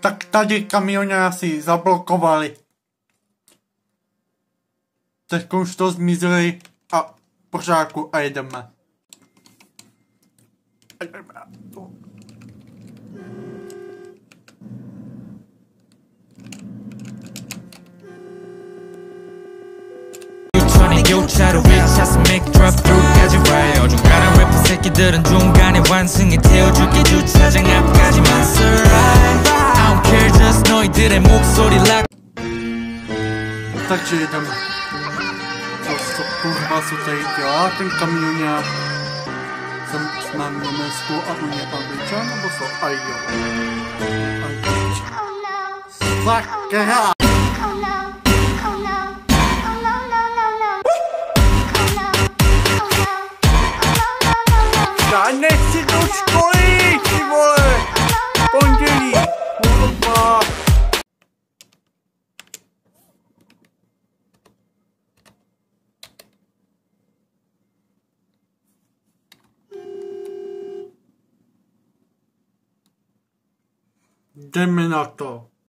Tak tady kamionáci zablokovali. Teď už to zmizeli a pořádku a jedeme. 교차로 위차서 make drop through까지 와요 어중간한 래퍼 새끼들은 중간에 완승에 태워줄게 주차장 앞까지만 survive I don't care just 너희들의 목소리 락 Takže jedeme. Co kurva co tady dělá ten kamioně? Jsem na Německu a u mě Angličan, nebo co? Aj jo. Sakra! Já nechci do školy, ty vole! Pondělí! Kurva! Jdeme na to.